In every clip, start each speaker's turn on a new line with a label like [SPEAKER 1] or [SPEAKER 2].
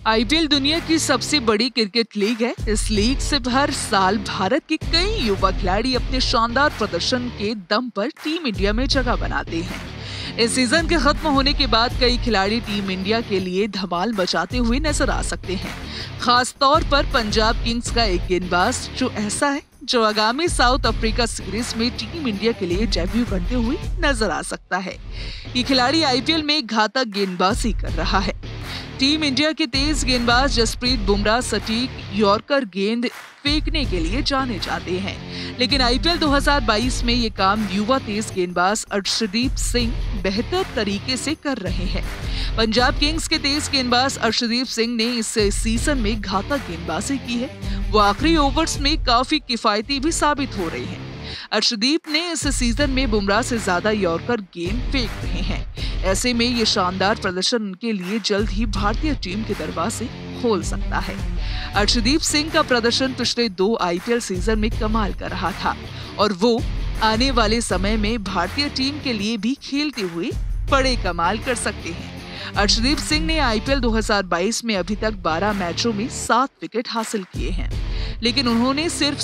[SPEAKER 1] IPL दुनिया की सबसे बड़ी क्रिकेट लीग है। इस लीग से हर साल भारत के कई युवा खिलाड़ी अपने शानदार प्रदर्शन के दम पर टीम इंडिया में जगह बनाते हैं। इस सीजन के खत्म होने के बाद कई खिलाड़ी टीम इंडिया के लिए धमाल मचाते हुए नजर आ सकते हैं। खास तौर पर पंजाब किंग्स का एक गेंदबाज जो ऐसा है जो आगामी साउथ अफ्रीका सीरीज में टीम इंडिया के लिए डेब्यू करते हुए नजर आ सकता है। ये खिलाड़ी आईपीएल में घातक गेंदबाजी कर रहा है। टीम इंडिया के तेज गेंदबाज जसप्रीत बुमराह सटीक यॉर्कर गेंद फेंकने के लिए जाने जाते हैं, लेकिन आईपीएल 2022 में ये काम युवा तेज गेंदबाज अर्शदीप सिंह बेहतर तरीके से कर रहे हैं। पंजाब किंग्स के तेज गेंदबाज अर्शदीप सिंह ने इस सीजन में घातक गेंदबाजी की है। वो आखिरी ओवर्स में काफी किफायती भी साबित हो रहे हैं। अर्शदीप ने इस सीजन में बुमराह से ज्यादा यॉर्कर गेंद फेंक रहे हैं। ऐसे में ये शानदार प्रदर्शन उनके लिए जल्द ही भारतीय टीम के दरवाजे खोल सकता है। अर्शदीप सिंह का प्रदर्शन पिछले 2 आईपीएल सीजन में कमाल कर रहा था और वो आने वाले समय में भारतीय टीम के लिए भी खेलते हुए बड़े कमाल कर सकते हैं। अर्शदीप सिंह ने आईपीएल 2022 में अभी तक 12 मैचों में 7 विकेट हासिल किए हैं, लेकिन उन्होंने सिर्फ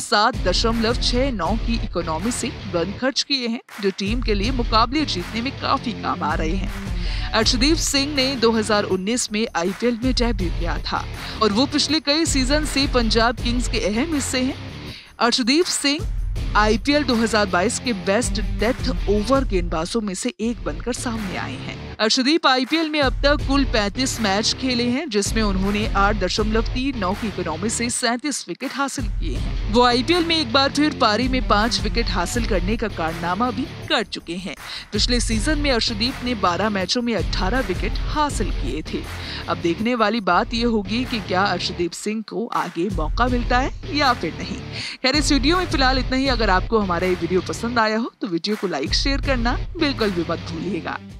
[SPEAKER 1] 7.69 की इकोनॉमी से रन खर्च किए हैं, जो टीम के लिए मुकाबले जीतने में काफी काम आ रहे हैं। अर्शदीप सिंह ने 2019 में आईपीएल में डेब्यू किया था और वो पिछले कई सीजन से पंजाब किंग्स के अहम हिस्से हैं। अर्शदीप सिंह आईपीएल 2022 के बेस्ट डेथ ओवर गेंदबाजों में से एक बनकर सामने आए हैं। अर्शदीप आईपीएल में अब तक कुल 35 मैच खेले हैं, जिसमें उन्होंने 8.39 की इकोनॉमी से 37 विकेट हासिल किए हैं। वो आईपीएल में एक बार फिर पारी में 5 विकेट हासिल करने का कारनामा भी कर चुके हैं। पिछले सीजन में अर्शदीप ने 12 मैचों में 18 विकेट हासिल किए थे। अब देखने वाली बात यह होगी कि क्या अर्शदीप सिंह को आगे मौका मिलता है या फिर नहीं। खैर, इस वीडियो में फिलहाल इतना ही। अगर आपको हमारा ये वीडियो पसंद आया हो तो वीडियो को लाइक शेयर करना बिल्कुल भी मत भूलिएगा।